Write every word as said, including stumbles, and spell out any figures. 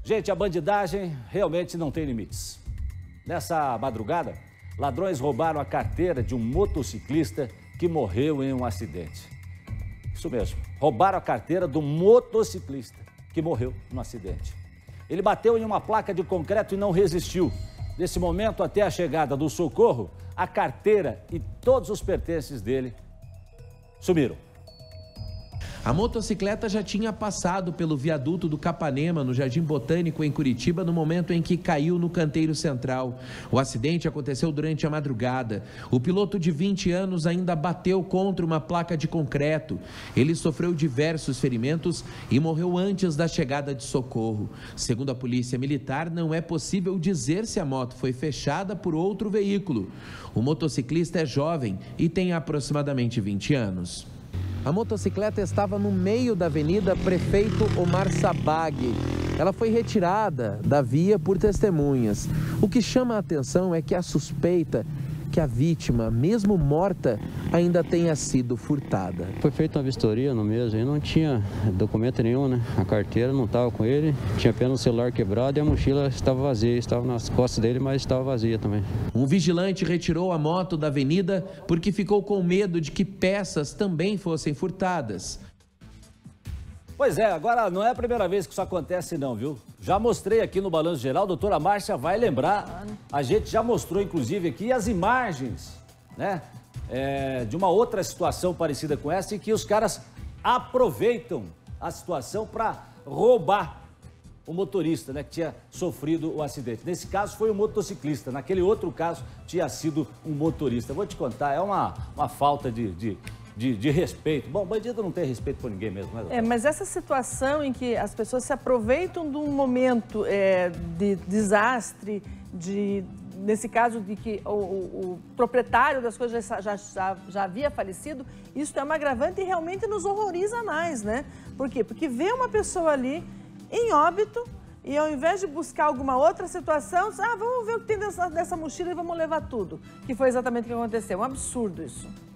Gente, a bandidagem realmente não tem limites. Nessa madrugada, ladrões roubaram a carteira de um motociclista que morreu em um acidente. Isso mesmo, roubaram a carteira do motociclista que morreu no acidente. Ele bateu em uma placa de concreto e não resistiu. Nesse momento, até a chegada do socorro, a carteira e todos os pertences dele sumiram. A motocicleta já tinha passado pelo viaduto do Capanema, no Jardim Botânico, em Curitiba, no momento em que caiu no canteiro central. O acidente aconteceu durante a madrugada. O piloto de vinte anos ainda bateu contra uma placa de concreto. Ele sofreu diversos ferimentos e morreu antes da chegada de socorro. Segundo a Polícia Militar, não é possível dizer se a moto foi fechada por outro veículo. O motociclista é jovem e tem aproximadamente vinte anos. A motocicleta estava no meio da Avenida Prefeito Omar Sabag. Ela foi retirada da via por testemunhas. O que chama a atenção é que a suspeita que a vítima, mesmo morta, ainda tenha sido furtada. Foi feita uma vistoria no mesmo e não tinha documento nenhum, né? A carteira não estava com ele, tinha apenas o celular quebrado e a mochila estava vazia, estava nas costas dele, mas estava vazia também. Um vigilante retirou a moto da avenida porque ficou com medo de que peças também fossem furtadas. Pois é, agora não é a primeira vez que isso acontece não, viu? Já mostrei aqui no Balanço Geral, a doutora Márcia vai lembrar, a gente já mostrou inclusive aqui as imagens, né, é, de uma outra situação parecida com essa, em que os caras aproveitam a situação para roubar o motorista, né, que tinha sofrido o acidente. Nesse caso foi o motociclista, naquele outro caso tinha sido um motorista. Vou te contar, é uma, uma falta de... de De, de respeito. Bom, bandido não tem respeito por ninguém mesmo, né? É, mas essa situação em que as pessoas se aproveitam de um momento é, de desastre, de, nesse caso de que o, o, o proprietário das coisas já, já, já, já havia falecido, isso é uma agravante e realmente nos horroriza mais, né? Por quê? Porque vê uma pessoa ali em óbito e ao invés de buscar alguma outra situação, ah, vamos ver o que tem dessa, dessa mochila e vamos levar tudo. Que foi exatamente o que aconteceu. É um absurdo isso.